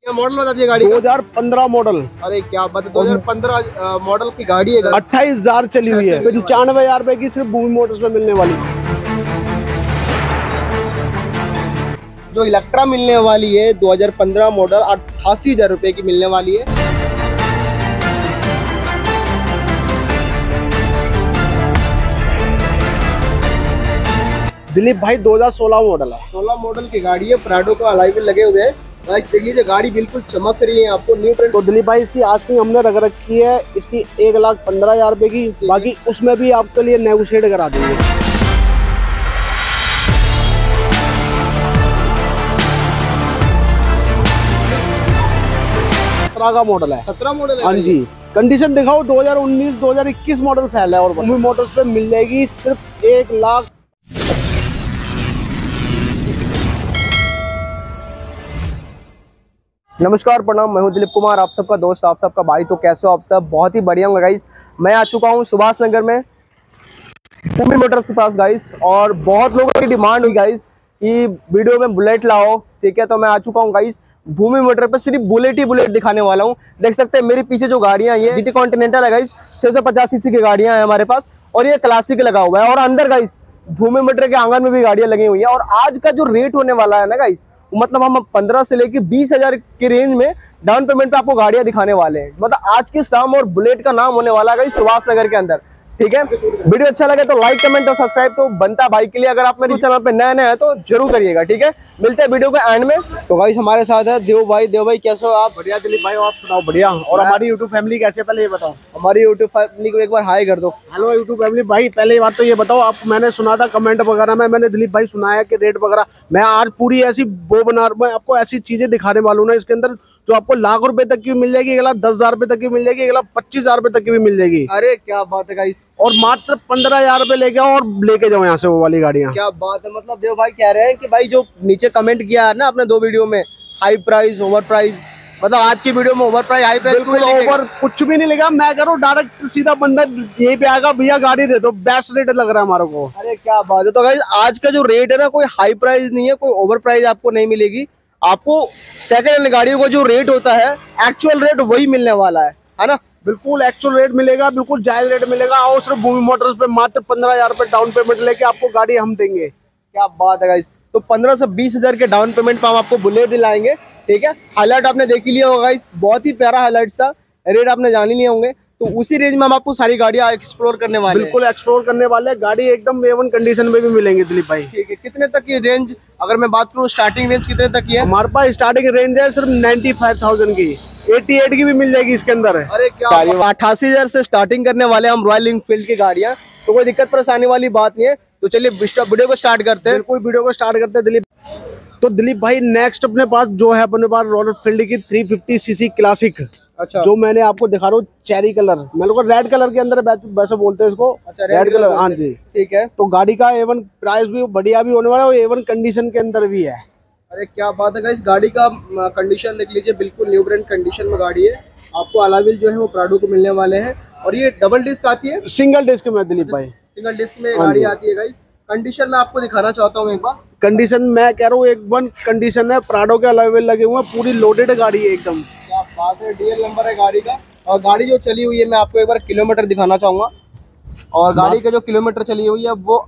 Model बता दीजिए गाड़ी 2015 मॉडल। अरे क्या बात है, 2015 मॉडल की गाड़ी है। 28,000 चली हुई है, 95,000 रुपए की सिर्फ भूमि मोटर्स पे मिलने वाली। जो इलेक्ट्रा मिलने वाली है 2015 मॉडल 88,000 रुपए की मिलने वाली है। दिलीप भाई 2016 मॉडल है। 16 मॉडल की गाड़ी है, प्राडो का अलॉय व्हील लगे हुए हैं। गाइस देख लीजिए, गाड़ी बिल्कुल चमक रही है आपको, न्यू ट्रेंड। तो दिलीप भाई इसकी आस्किंग हमने रख रखी है इसकी 1,15,000 रुपए की, बाकी उसमें भी आपके लिए नेगोशिएट करा देंगे। 17 का मॉडल है। 17 मॉडल है। हाँ जी, कंडीशन दिखाओ 2019-2021 मॉडल फैला है और भूमि मोटर्स पे मिल जाएगी सिर्फ 1,00,000। नमस्कार, प्रणाम, मैं हूं दिलीप कुमार, आप सबका दोस्त, आप सबका भाई। तो कैसे हो आप सब? बहुत ही बढ़िया हूँ गाइस। मैं आ चुका हूं सुभाष नगर में भूमि मोटर्स के पास गाइस, और बहुत लोगों की डिमांड हुई गाइस कि वीडियो में बुलेट लाओ, ठीक है। तो मैं आ चुका हूं गाइस भूमि मोटर पे, सिर्फ बुलेट ही बुलेट दिखाने वाला हूं। देख सकते हैं मेरे पीछे जो गाड़ियां ये जीटी कॉन्टिनेंटल है गाइस, 650 सीसी की गाड़ियां हैं हमारे पास, और ये क्लासिक लगा हुआ है। और अंदर गाइस भूमि मोटर के आंगन में भी गाड़ियां लगी हुई हैं। और आज का जो रेट होने वाला है ना गाइस, मतलब हम 15 से लेके 20,000 की रेंज में डाउन पेमेंट पे आपको गाड़ियां दिखाने वाले हैं। मतलब आज की शाम और बुलेट का नाम होने वाला है गाइस सुभाष नगर के अंदर, ठीक है। वीडियो अच्छा लगे तो लाइक, कमेंट और सब्सक्राइब तो बनता है भाई के लिए। अगर आप मेरे चैनल पे नए हैं तो जरूर करिएगा, ठीक है। मिलते हैं वीडियो के एंड में। तो गाइस हमारे साथ है देव भाई। देव भाई कैसे हो आप? बढ़िया दिलीप भाई, आप सुनाओ? बढ़िया। और हमारी यूट्यूब फैमिली कैसे, पहले ये बताओ। हमारी यूट्यूब फैमिली को एक बार हाई कर दो। हेलो यूट्यूब फैमिली भाई, पहले बात तो ये बताओ, आप मैंने सुना था कमेंट वगैरह में, मैंने दिलीप भाई सुनाया कि रेट वगैरह, मैं आज पूरी ऐसी मैं आपको ऐसी चीजें दिखाने वाला हूँ ना इसके अंदर, जो आपको लाख रुपए तक की मिल जाएगी, 1,10,000 रुपए तक की मिल जाएगी, 1,25,000 रुपए तक की भी मिल जाएगी। अरे क्या बात है गाइस, और मात्र 15,000 रुपए लेके आओ और लेके जाओ यहाँ से वो वाली गाड़ियाँ। क्या बात है। मतलब देव भाई कह रहे हैं कि भाई जो नीचे कमेंट किया है ना आपने 2 वीडियो में, हाई प्राइस ओवर प्राइस, मतलब आज की वीडियो में ओवर प्राइस हाई प्राइस बिल्कुल ओवर कुछ भी नहीं लेगा। मैं कह रहा हूँ डायरेक्ट सीधा बंदा यहीं पे आएगा, भैया गाड़ी दे दो, बेस्ट रेट लग रहा है हमारे को। अरे क्या बात है। तो गाइस आज का जो रेट है ना, कोई हाई प्राइस नहीं है, कोई ओवर प्राइस आपको नहीं मिलेगी। आपको सेकंड हैंड गाड़ियों का जो रेट होता है, एक्चुअल रेट वही मिलने वाला है ना। बिल्कुल एक्चुअल रेट मिलेगा, बिल्कुल जायज रेट मिलेगा। और सिर्फ भूमि मोटर्स पे मात्र 15,000 रुपए डाउन पेमेंट लेके आपको गाड़ी हम देंगे। क्या बात है गाइस। तो 15 से 20,000 के डाउन पेमेंट पे हम आपको बुलेट दिलाएंगे, ठीक है। हाईलाइट आपने देख ही लिया होगा गाइस, बहुत ही प्यारा हाईलाइट सा, रेट आपने जान ही लिए होंगे। तो उसी रेंज में हम आपको सारी गाड़ियां एक्सप्लोर करने वाले हैं। बिल्कुल एक्सप्लोर करने वाले, गाड़ी एकदम A1 कंडीशन में भी मिलेंगी दिलीप भाई। ठीक है, कितने तक की रेंज, अगर मैं बात करूँ स्टार्टिंग रेंज कितने तक की है? हमारे पास स्टार्टिंग रेंज है सिर्फ 95,000 की, 88 की भी मिल जाएगी इसके अंदर। अरे क्या 88,000 से स्टार्टिंग करने वाले हम रॉयल एनफील्ड की गाड़ियां, तो कोई दिक्कत परेशानी वाली बात नहीं है। तो चलिए वीडियो को स्टार्ट करते हैं। बिल्कुल वीडियो को स्टार्ट करते हैं दिलीप। तो दिलीप भाई नेक्स्ट अपने पास जो है, अपने पास रॉयल एनफील्ड की 350 सीसी क्लासिक, अच्छा, जो मैंने आपको दिखा रहा हूँ, चेरी कलर, मेरे को रेड कलर के अंदर वैसे बोलते हैं इसको। अच्छा, रेड कलर, हाँ जी, ठीक है। तो गाड़ी का A1 प्राइस भी बढ़िया भी होने वाला है और A1 कंडीशन के अंदर भी है। अरे क्या बात है गाइस, गाड़ी का कंडीशन देख लीजिए, बिल्कुल न्यू ब्रांड कंडीशन में गाड़ी है। आपको अलॉय व्हील जो है वो प्राडो को मिलने वाले हैं, और ये डबल डिस्क आती है, सिंगल डिस्क में दिलीप भाई, सिंगल डिस्क में गाड़ी आती है गाइस। कंडीशन में आपको दिखाना चाहता हूँ एक बार। कंडीशन मैं कह रहा हूँ A1 कंडीशन है, प्राडो के अलॉय व्हील लगे हुए हैं, पूरी लोडेड गाड़ी है एकदम। क्या बात है, डीएल नंबर है गाड़ी का। और गाड़ी जो चली हुई है, मैं आपको एक बार किलोमीटर दिखाना चाहूंगा। और गाड़ी का जो किलोमीटर चली हुई है वो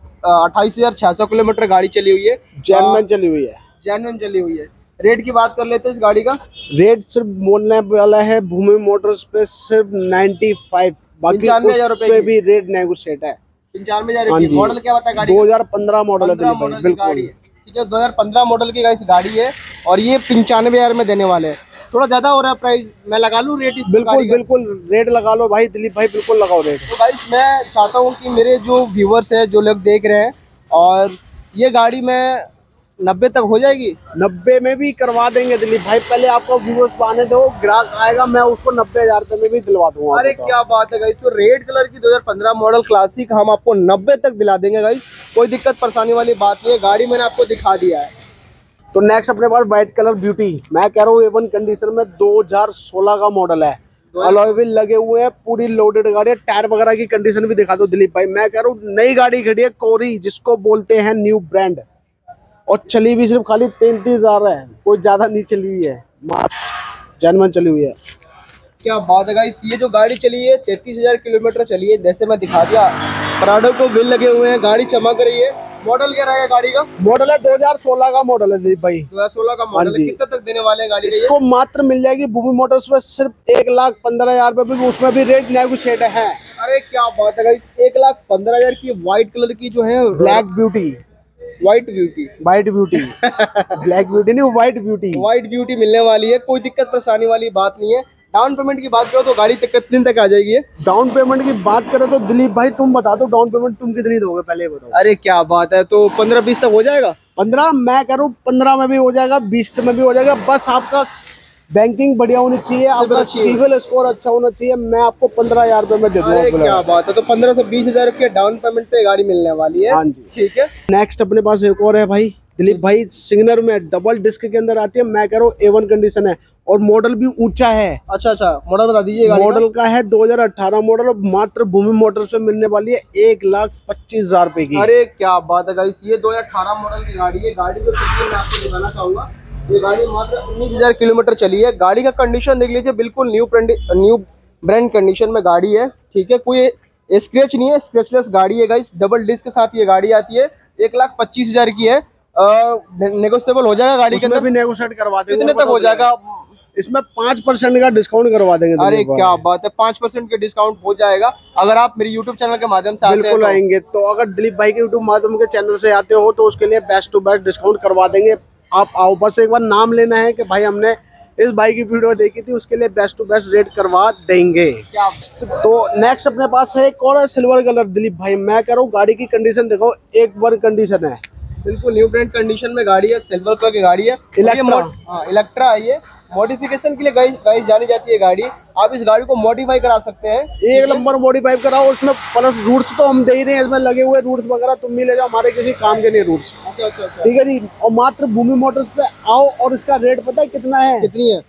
28,600 किलोमीटर गाड़ी चली हुई है। जेन्युइन चली हुई है, जेन्युइन चली हुई है। रेट की बात कर लेते हैं इस गाड़ी का। रेट सिर्फ बोलने वाला है भूमि मोटर्स पे सिर्फ 95, बाकी 95,000 रुपए पे भी रेट नेगोशिएट है। 95,000। मॉडल क्या बताया गाड़ी? 2015 मॉडल है दिलीप भाई, बिल्कुल ठीक है। 2015 मॉडल की गाड़ी है, और ये 95,000 में देने वाले हैं। थोड़ा ज्यादा हो रहा है प्राइस, मैं लगा लूं रेट इस बिल्कुल बिल्कुल रेट लगा लो भाई दिलीप भाई, बिल्कुल लगाओ रेट। तो गाइस मैं चाहता हूँ कि मेरे जो व्यूवर्स हैं, जो लोग देख रहे हैं, और ये गाड़ी में 90 तक हो जाएगी। 90 में भी करवा देंगे दिलीप भाई, पहले आपको व्यूअर्स आने दो, ग्राहक आएगा, मैं उसको 90,000 रुपए में भी दिलवा दूंगा। अरे क्या बात है गाइस। तो रेड कलर की 2015 मॉडल क्लासिक हम आपको 90 तक दिला देंगे गाइस, कोई दिक्कत परेशानी वाली बात नहीं है। गाड़ी मैंने आपको दिखा दिया है। तो नेक्स्ट अपने पास व्हाइट कलर ब्यूटी, मैं कह रहा हूँ A1 कंडीशन में 2016 का मॉडल है, अलॉय व्हील लगे हुए हैं, पूरी लोडेड गाड़ी है। टायर वगैरह की कंडीशन भी दिखा दो दिलीप भाई। मैं कह रहा हूँ नई गाड़ी खड़ी है, कोरी जिसको बोलते हैं न्यू ब्रांड, और चली भी सिर्फ खाली 33,000 है, कोई ज्यादा नहीं चली हुई है। मात्र जेन्युइन चली हुई है। क्या बात है गाइस, ये जो गाड़ी चली है 33,000 किलोमीटर चली है, जैसे मैं दिखा दिया। प्राडो को बिल लगे हुए हैं, गाड़ी चमक रही है। मॉडल क्या रहेगा गाड़ी का? मॉडल है 2016 का मॉडल है दिलीप भाई। 2016 का मॉडल है। कितने तक देने वाले हैं गाड़ी का? इसको मात्र मिल जाएगी भूमि मोटर्स पे सिर्फ 1,15,000 रुपए, उसमें भी रेट नेगोशिएट है। अरे क्या बात है गाइस, 1,15,000 की व्हाइट कलर की जो है black beauty, white beauty black beauty नहीं, व्हाइट ब्यूटी मिलने वाली है। कोई दिक्कत परेशानी वाली बात नहीं है। डाउन पेमेंट की बात करो तो गाड़ी कितने दिन तक आ जाएगी? डाउन पेमेंट की बात करें तो दिलीप भाई तुम बता दो, डाउन पेमेंट तुम कितनी दोगे पहले बताओ। अरे क्या बात है, तो 15-20 तक हो जाएगा? 15 मैं करूँ, 15 में भी हो जाएगा, 20 में भी हो जाएगा। बस आपका बैंकिंग बढ़िया होनी चाहिए, आपका सिविल स्कोर अच्छा होना चाहिए। मैं आपको 15,000 रुपए में दे दूंगा। क्या बात है, तो 15 से 20,000 के डाउन पेमेंट पे गाड़ी मिलने वाली है। हाँ जी, ठीक है। नेक्स्ट अपने पास एक और है भाई दिलीप भाई, सिग्नर में डबल डिस्क के अंदर आती है। मैं कह रहा हूँ A1 कंडीशन है और मॉडल भी ऊंचा है। अच्छा, मॉडल बता दीजिए। मॉडल का है 2018 मॉडल और मात्र भूमि मोटर्स में मिलने वाली है 1,25,000 रुपए की। अरे क्या बात है गाइस, ये 2018 मॉडल की गाड़ी है। गाड़ी जो चली है मैं आपको दिखाना चाहूंगा। ये गाड़ी मात्र 19,000 किलोमीटर चली है। गाड़ी का कंडीशन देख लीजिए, बिल्कुल न्यू ब्रांड कंडीशन में गाड़ी है। ठीक है, कोई स्क्रैच नहीं है, स्क्रैचलेस गाड़ी है गाइस। डबल डिस्क के साथ ये गाड़ी आती है। 1,25,000 की है। नेगोशिएबल हो जाएगा गाड़ी के अंदर, भी नेगोशिएट करवा देंगे। कितने तक हो जाएगा? इसमें 5% का डिस्काउंट करवा देंगे। अरे क्या बात है, 5% के डिस्काउंट हो जाएगा अगर आप मेरे YouTube चैनल के माध्यम से आते हैं। बिल्कुल आएंगे तो अगर दिलीप भाई के YouTube माध्यम के चैनल से आते हो तो उसके लिए बेस्ट टू बेस्ट डिस्काउंट करवा देंगे। आप आओ, बस एक बार नाम लेना है कि भाई हमने इस भाई की वीडियो देखी थी, उसके लिए बेस्ट टू बेस्ट रेट करवा देंगे। तो नेक्स्ट अपने पास है एक और सिल्वर कलर दिलीप भाई। मैं कह रहा हूँ गाड़ी की कंडीशन देखो, एक वर्क कंडीशन है, बिल्कुल न्यू ब्रांड कंडीशन में गाड़ी है। सिल्वर कलर की गाड़ी है। इलेक्ट्रा है ये। मॉडिफिकेशन के लिए गाइस जानी जाती है गाड़ी। आप इस गाड़ी को मॉडिफाई करा सकते हैं, एक नंबर मॉडिफाई कराओ। उसमें प्लस रूट्स तो हम दे ही रहे हैं, इसमें लगे हुए रूट्स वगैरह तुम भी ले जाओ, हमारे किसी काम के नहीं रूट्स। अच्छा। ठीक है जी। और मात्र भूमि मोटर्स पे आओ और इसका रेट पता है कितना है? कितनी है?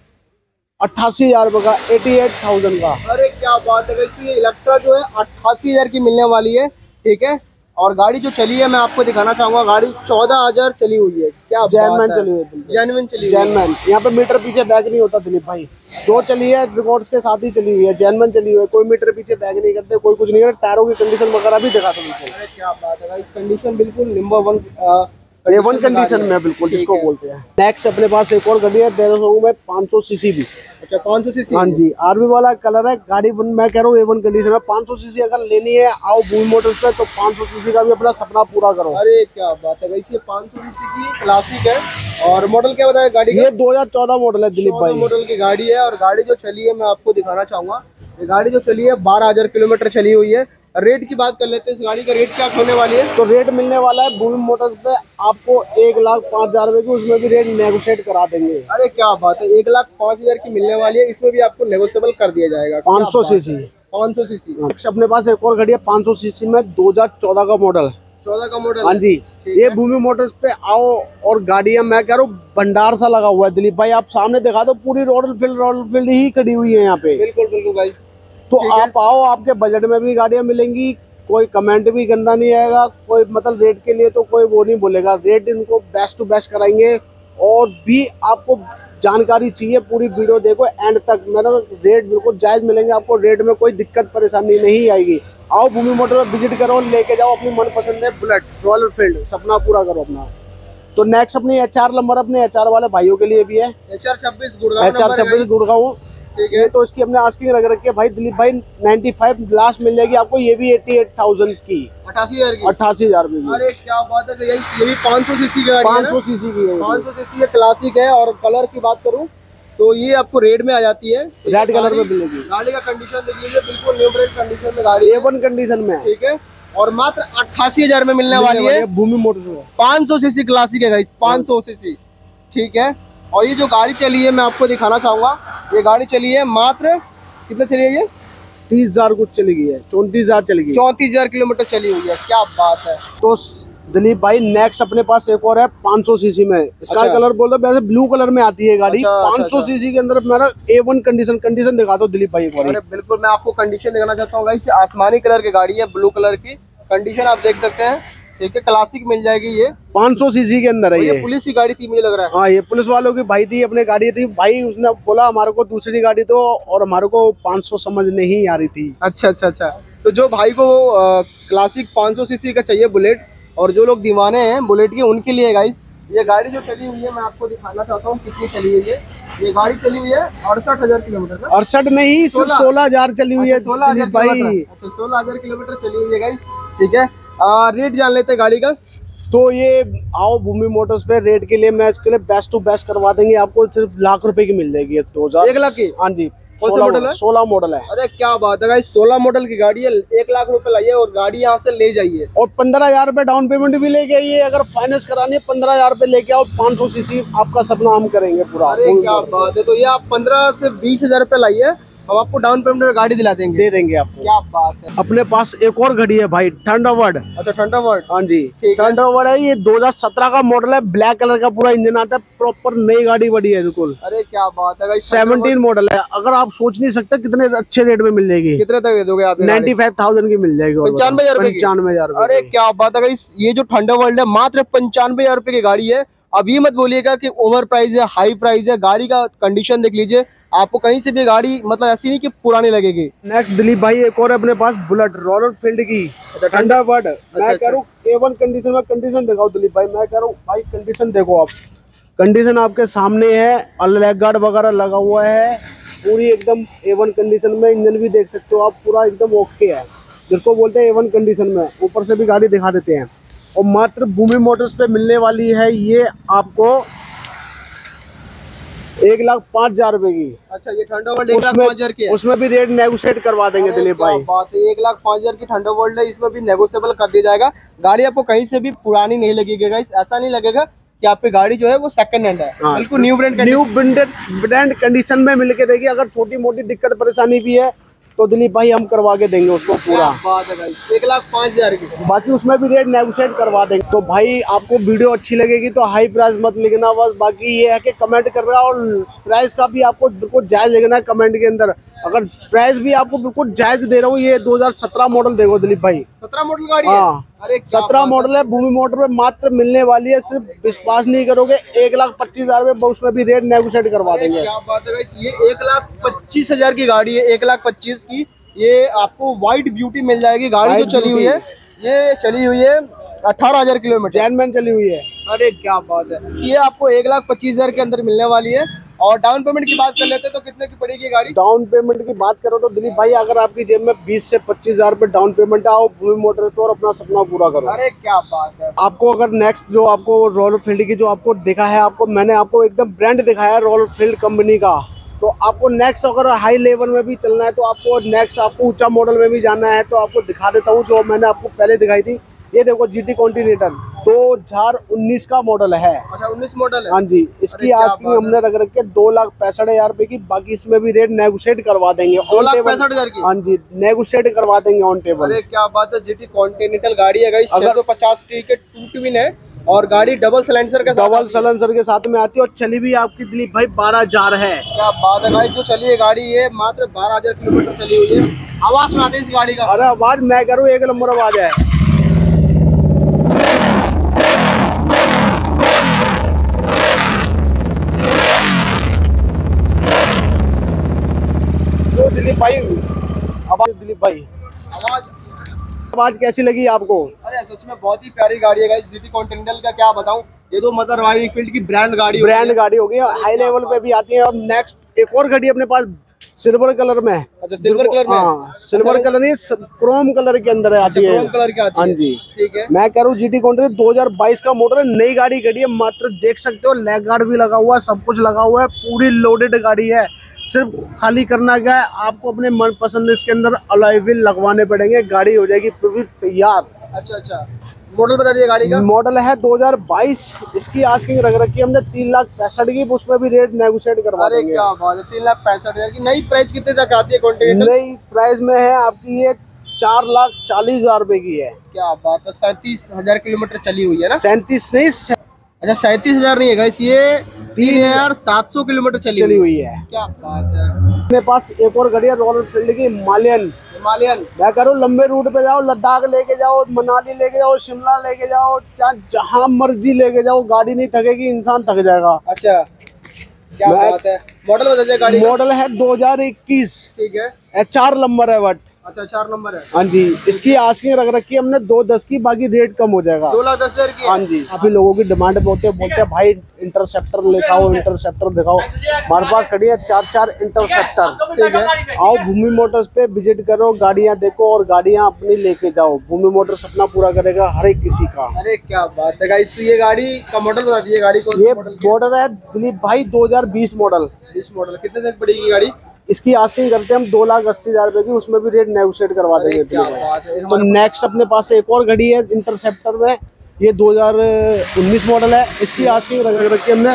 88,000 रुपए का, 88,000 का। अरे क्या बात है, ये इलेक्ट्रा जो है 88,000 की मिलने वाली है। ठीक है, और गाड़ी जो चली है मैं आपको दिखाना चाहूंगा। गाड़ी 14,000 चली हुई है। क्या जेन्युइन चली हुई है, जेन्युइन चली हुई है। जेन्युइन, यहाँ पे मीटर पीछे बैग नहीं होता दिलीप भाई। जो चली है रिकॉर्ड्स के साथ ही चली हुई है, जेन्युइन चली हुई है। कोई मीटर पीछे बैग नहीं करते, कोई कुछ नहीं करता। टायरों की कंडीशन वगैरह भी दिखा दो बिल्कुल। अरे क्या बात है, इस कंडीशन बिल्कुल नंबर 1 A1 कंडीशन में बिल्कुल, जिसको बोलते हैं। नेक्स्ट अपने पास एक और गाड़ी है 1300 में 500 सीसी भी। अच्छा, 500 सीसी। हाँ जी, आरबी वाला कलर है गाड़ी। मैं कह रहा हूँ A1 कंडीशन में 500 सीसी अगर लेनी है, आओ भूमि मोटर्स पे, तो 500 सीसी का भी अपना सपना पूरा करो। अरे क्या बात है, वैसे 500 सीसी की क्लासिक है। और मॉडल क्या बताया गाड़ी का? ये 2014 मॉडल है दिलीप भाई। मॉडल की गाड़ी है। और गाड़ी जो चली है मैं आपको दिखाना चाहूंगा। ये गाड़ी जो चली है 12,000 किलोमीटर चली हुई है। रेट की बात कर लेते हैं, इस गाड़ी का रेट क्या होने वाली है? तो रेट मिलने वाला है भूमि मोटर्स पे आपको 1,05,000 रुपए की, उसमें भी रेट नेगोशिएट करा देंगे। अरे क्या बात है, 1,05,000 की मिलने वाली है। इसमें भी आपको नेगोशिएबल कर दिया जाएगा। 500 सीसी। 500 सीसी। अपने पास एक और गाड़ी है 500 सीसी में 2014 का मॉडल। 14 का मॉडल। हाँ जी, ये भूमि मोटर्स पे आओ और गाड़ियां मैं कह रहा हूँ भंडार सा लगा हुआ है दिलीप भाई। आप सामने दिखा दो, पूरी रॉयल फील्ड ही खड़ी हुई है यहाँ पे। बिल्कुल गाइस। तो आप आओ, आपके बजट में भी गाड़ियां मिलेंगी। कोई कमेंट भी गंदा नहीं आएगा, कोई मतलब रेट के लिए तो कोई वो नहीं बोलेगा। रेट इनको बेस्ट टू बेस्ट कराएंगे। और भी आपको जानकारी चाहिए, पूरी वीडियो देखो एंड तक। मतलब रेट बिल्कुल जायज मिलेंगे आपको, रेट में कोई दिक्कत परेशानी नहीं आएगी। आओ भूमि मोटर में विजिट करो, लेके जाओ अपनी मनपसंद है बुलेट, रॉयल फील्ड, सपना पूरा करो अपना। तो नेक्स्ट अपनी HR नंबर अपने HR वाले भाइयों के लिए भी है। HR 26 गुड़गांव। ये तो इसकी हमने आस्किंग रख रखी है भाई दिलीप भाई, 95 लास्ट मिल जाएगी आपको। ये भी 88,000 की, 88,000 की। 88,000 रुपए। अरे क्या बात है, ये भी 500 सीसी की, 500 सीसी की है, 500 सीसी है, क्लासिक है। और कलर की बात करूं तो ये आपको रेड में आ जाती है, रेड कलर में मिलेगी। गाड़ी का कंडीशन देख लीजिए, बिल्कुल न्यू ब्रांड कंडीशन में गाड़ी, A1 कंडीशन में। ठीक है, और मात्र 88,000 में मिलने वाली है भूमि मोटर्स में। 500 सीसी क्लासिक है गाइस, 500 सीसी। ठीक है, और ये जो गाड़ी चली है मैं आपको दिखाना चाहूंगा। ये गाड़ी चली है मात्र कितना चली है? ये 30,000 कुछ चली गई है, 34,000 चली गई, 34,000 किलोमीटर चली हुई है। क्या बात है। तो दिलीप भाई नेक्स्ट अपने पास एक और है 500 सीसी में। स्काई कलर बोल दो, वैसे ब्लू कलर में आती है गाड़ी। 500 सीसी के अंदर मेरा A1 कंडीशन दिखा दो दिलीप भाई एक बार। बिल्कुल, मैं आपको कंडीशन दिखाना चाहता हूँ गाइस। आसमानी कलर की गाड़ी है, ब्लू कलर की। कंडीशन आप देख सकते हैं, ठीक है, क्लासिक मिल जाएगी ये। 500 सीसी के अंदर है ये ये। पुलिस की गाड़ी थी मुझे लग रहा है। हाँ, ये पुलिस वालों की भाई थी, अपने गाड़ी थी भाई। उसने बोला हमारे को दूसरी गाड़ी दो, और हमारे को 500 समझ नहीं आ रही थी। अच्छा अच्छा अच्छा। तो जो भाई को क्लासिक 500 सीसी का चाहिए बुलेट, और जो लोग दीवाने हैं बुलेट के, उनके लिए गाइस ये गाड़ी जो चली हुई है मैं आपको दिखाना चाहता हूँ कितनी चली हुई है। ये गाड़ी चली हुई है 68,000 किलोमीटर। 68 नहीं, सिर्फ 16,000 चली हुई है 16,000 भाई। अच्छा 16,000 किलोमीटर चली हुई है गाइस। ठीक है, रेट जान लेते हैं गाड़ी का। तो ये आओ भूमि मोटर्स पे, रेट के लिए मैं इसके लिए बेस्ट टू बेस्ट करवा देंगे आपको। सिर्फ लाख रुपए की मिल जाएगी। 2000 1 लाख की? हाँ जी। कौन सा मॉडल है? 16 मॉडल है। अरे क्या बात है गाइस, 16 मॉडल की गाड़ी है। 1 लाख रुपए लाइए और गाड़ी यहाँ से ले जाइए। और 15,000 रुपए डाउन पेमेंट भी लेके आइए। अगर फाइनेंस करानी है 15,000 रुपए लेके आओ। 500 सीसी आपका सपना हम करेंगे पूरा। अरे क्या बात है, तो ये आप 15 से 20,000 रुपए लाइए, हम आपको डाउन पेमेंट में गाड़ी दिला देंगे। दे देंगे आपको। क्या बात है। अपने पास एक और घड़ी है भाई, थंडरबर्ड। अच्छा थंडरबर्ड। हाँ जी, ठीक है। थंडरबर्ड है। ये 2017 का मॉडल है, ब्लैक कलर का पूरा इंजन आता है, प्रॉपर नई गाड़ी बड़ी है बिल्कुल। अरे क्या बात है गाइस, 17 मॉडल है। अगर आप सोच नहीं सकते कितने अच्छे रेट में मिल जाएगी। कितने तक दे दोगे आप? 95,000 की मिल जाएगी। 95,000 रुपए की? 95,000। अरे क्या बात है गाइस, ये जो थंडरबर्ड है मात्र 95,000 रुपए की गाड़ी है। अब ये मत बोलिएगा कि ओवर प्राइस है, हाई प्राइस है। गाड़ी का कंडीशन देख लीजिए, आपको कहीं से भी गाड़ी मतलब ऐसी नहीं कि पुरानी लगेगी। नेक्स्ट दिलीप भाई, एक और अपने पास बुलेट रॉयल एनफील्ड की थंडरबर्ड। मैं कह रहा हूँ A1 कंडीशन में। कंडीशन दिखाओ दिलीप भाई, मैं कह रहा हूँ भाई कंडीशन देखो आप। कंडीशन आपके सामने है, लेग गार्ड वगैरह लगा हुआ है, पूरी एकदम A1 कंडीशन में। इंजन भी देख सकते हो आप, पूरा एकदम ओके है, जिसको बोलते हैं A1 कंडीशन में। ऊपर से भी गाड़ी दिखा देते हैं। और मात्र भूमि मोटर्स पे मिलने वाली है ये आपको 1,05,000 रुपए की। अच्छा, ये थंडरबर्ड 1,05,000 की है। उसमें भी रेट नेगोशिएट करवा देंगे दिलीप भाई। बात है, 1,05,000 की थंडरबर्ड है, इसमें भी नेगोशिएबल कर दिया जाएगा। गाड़ी आपको कहीं से भी पुरानी नहीं लगेगी गाइस, ऐसा नहीं लगेगा कि आपकी गाड़ी जो है वो सेकंड हैंड है। हाँ, बिल्कुल न्यू ब्रांड कंडीशन में मिलके देगी। अगर छोटी मोटी दिक्कत परेशानी भी है तो दिलीप भाई हम करवा के देंगे उसको पूरा। बात है गाइस, 1,05,000 की। बाकी उसमें भी रेट नेगोशिएट करवा देंगे। तो भाई आपको वीडियो अच्छी लगेगी तो हाई प्राइस मत लिखना बस। बाकी ये है कि कमेंट करना, और प्राइस का भी आपको बिल्कुल जायज लिखना है कमेंट के अंदर। अगर प्राइस भी आपको बिल्कुल जायज दे रहा हूँ। ये 2017 मॉडल देखो दिलीप भाई। 17 मॉडल गाड़ी हाँ, है? अरे 17 मॉडल है। भूमि मोटर में मात्र मिलने वाली है, सिर्फ विश्वास नहीं करोगे 1,25,000 रुपए। उसमें भी रेट नेगोशिएट करवा देंगे। क्या बात है गाइस, ये 1,25,000 की गाड़ी है। 1,25,000 की ये आपको व्हाइट ब्यूटी मिल जाएगी। गाड़ी जो चली हुई है ये चली हुई है 18,000 किलोमीटर। जैनमैन चली हुई है। अरे क्या बात है, ये आपको 1,25,000 के अंदर मिलने वाली है। और डाउन पेमेंट की बात कर लेते हैं तो कितने की पड़ेगी गाड़ी? डाउन पेमेंट की बात करो तो दिलीप भाई, अगर आपकी जेब में 20 से 25,000 रुपए डाउन पेमेंट आओ भूमि मोटर पे और अपना सपना पूरा करो। अरे क्या बात है। आपको अगर नेक्स्ट जो आपको रॉयल एनफील्ड की जो आपको दिखा है, आपको मैंने आपको एकदम ब्रांड दिखाया है रॉयल एनफील्ड कंपनी का। तो आपको नेक्स्ट अगर हाई लेवल में भी चलना है तो आपको नेक्स्ट आपको ऊंचा मॉडल में भी जाना है तो आपको दिखा देता हूँ जो मैंने आपको पहले दिखाई थी। ये देखो GT कॉन्टिनेंटल 2019 का मॉडल है। अच्छा 19 मॉडल है? हाँ जी। इसकी आस्किंग हमने रख रखी है 2,65,000 रुपए की। बाकी इसमें भी रेट नेगोशिएट करवा देंगे। 2,65,000 की? हाँ जी, नेगोशिएट करवा देंगे ऑन टेबल। अरे क्या बात है, GT कॉन्टिनेंटल गाड़ी है गाइस। 650 के 2 ट्विन है और गाड़ी डबल साइलेंसर के साथ में आती है। और चली भी आपकी दिलीप भाई 12,000 है। क्या बात है गाइस, जो चली है गाड़ी ये मात्र 12,000 किलोमीटर चली हुई है। आवाज सुनाते हैं इस गाड़ी का। अरे आवाज मैं करूँ, एक नंबर आवाज है। तो दिलीप भाई आवाज कैसी लगी आपको? अरे सच में बहुत ही प्यारी गाड़ी है गाइस। GT कॉन्टिनेंटल का क्या बताऊं, ये तो मतलब रॉयल एनफील्ड की ब्रांड गाड़ी हो गई, हाई लेवल पे भी आती है। और नेक्स्ट एक और गाड़ी अपने पास सिल्वर कलर में। अच्छा सिल्वर कलर में? हाँ, सिल्वर कलर नहीं, क्रोम कलर के अंदर आती है। क्रोम कलर की आती है? हाँ जी। ठीक है। मैं कह रहा हूँ GT कॉन्टिनेंटल 2022 का मॉडल है, नई गाड़ी खड़ी है। मात्र देख सकते हो लेग गार्ड भी लगा हुआ है, सब कुछ लगा हुआ है, पूरी लोडेड गाड़ी है। सिर्फ खाली करना क्या है आपको, अपने मन पसंद इसके अंदर अलॉय व्हील लगवाने पड़ेंगे, गाड़ी हो जाएगी पूरी तैयार। अच्छा अच्छा, मॉडल बता दिए गाड़ी का? मॉडल है 2022। इसकी आस्किंग रख रखी है हमने 3,65,000 की। उसमें भी रेट नेगोशिएट करवा देंगे। अरे क्या बात है, 3,65,000 की। नई प्राइस कितने तक आती है कॉन्टिनेंटल? नई प्राइस में है आपकी ये 4,40,000 रुपए की है। क्या बात है, 37,000 किलोमीटर चली हुई है ना? 37 नहीं अच्छा 37,000 नहीं है गाइस, ये 3,700 किलोमीटर चली हुई है। क्या बात है। अपने पास एक और गाड़ी है रॉयल एनफील्ड की हिमालयन। मैं कह रहा हूँ लंबे रूट पे जाओ, लद्दाख लेके जाओ, मनाली लेके जाओ, शिमला लेके जाओ, जहाँ मर्जी लेके जाओ, गाड़ी नहीं थकेगी, इंसान थक जाएगा। अच्छा क्या बात है। मॉडल बता दीजिए गाड़ी। मॉडल है 2021। ठीक है। HR नंबर है बट। अच्छा 4 नंबर है। हाँ जी, इसकी आस्किंग रख रखी है हमने 2,10 की, बाकी रेट कम हो जाएगा। 2,10,000 की। हाँ जी, काफी लोगों की डिमांड बोलते हैं भाई इंटरसेप्टर दिखाओ, इंटरसेप्टर दिखाओ। हमारे पास खड़ी है 4 इंटरसेप्टर। ठीक है। आओ भूमि मोटर्स पे विजिट करो, गाड़ियाँ देखो और गाड़ियाँ अपनी लेके जाओ। भूमि मोटर्स अपना पूरा करेगा हर एक किसी का। अरे क्या बात है गाइस। तो ये गाड़ी का मॉडल बता दीजिए। गाड़ी को ये मॉडल है दिलीप भाई 2020 मॉडल। 20 मॉडल। कितने तक पड़ेगी गाड़ी? इसकी आस्किंग करते हैं हम 2,80,000 रुपए की, उसमें भी रेट नेगोशिएट करवा देंगे। तो नेक्स्ट अपने पास एक और गाड़ी है इंटरसेप्टर में, ये 2019 मॉडल है। इसकी आस्किंग रख रखी है हमने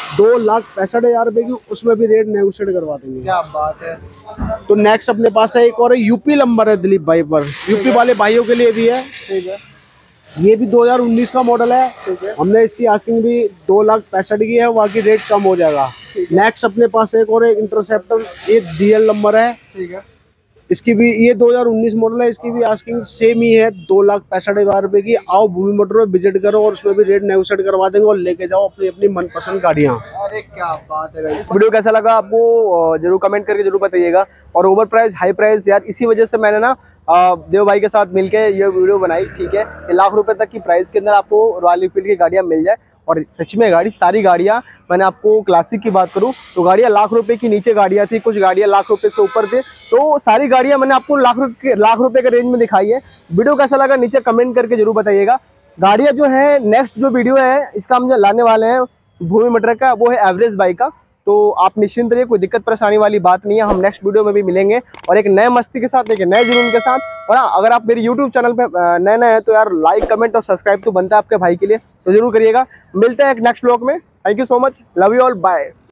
2,65,000 रुपए की, उसमें भी रेट नेगोशिएट करवा देंगे। क्या बात है। तो नेक्स्ट अपने पास है एक और यूपी नंबर है दिलीप भाई पर, यूपी वाले भाइयों के लिए भी है। ठीक है। ये भी 2019 का मॉडल है। ठीक है। हमने इसकी आस्किंग भी 2,65,000 की है, बाकी रेट कम हो जाएगा। नेक्स्ट अपने पास एक और इंटरसेप्टर, ये DL नंबर है। ठीक है। इसकी भी ये 2019 मॉडल है, इसकी भी आस्किंग सेम ही है 2,65,000 रुपए की। आओ भूमि मोटर में विजिट करो और उसमें भी रेट नेगोशिएट करवा देंगे और लेके जाओ अपनी अपनी मनपसंद गाड़ियाँ। अरे क्या बात है। इस वीडियो कैसा लगा आपको जरूर कमेंट करके जरूर बताइएगा। और ओवर प्राइस हाई प्राइस यार, इसी वजह से मैंने ना देव भाई के साथ मिलके ये वीडियो बनाई। ठीक है, लाख रुपए तक की प्राइस के अंदर आपको रॉयल एनफील्ड की गाड़ियाँ मिल जाए। और सच में गाड़ी सारी गाड़ियाँ, मैंने आपको क्लासिक की बात करूँ तो गाड़ियाँ लाख रुपए की नीचे गाड़ियाँ थी, कुछ गाड़ियाँ लाख रुपए से ऊपर थे। तो सारी गाड़ियाँ मैंने आपको लाख रुपए के रेंज में दिखाई है। वीडियो कैसा लगा नीचे कमेंट करके जरूर बताइएगा। गाड़ियाँ जो है नेक्स्ट जो वीडियो है इसका हम जो लाने वाले हैं भूमि मोटर का, वो है एवरेज बाइक का। तो आप निश्चिंत रहिए, कोई दिक्कत परेशानी वाली बात नहीं है। हम नेक्स्ट वीडियो में भी मिलेंगे और एक नए मस्ती के साथ, एक नए जुनून के साथ। और हाँ, अगर आप मेरे यूट्यूब चैनल पे नए हैं तो यार लाइक कमेंट और सब्सक्राइब तो बनता है आपके भाई के लिए, तो जरूर करिएगा। मिलते हैं एक नेक्स्ट व्लॉग में। Thank you so much, love you all, bye.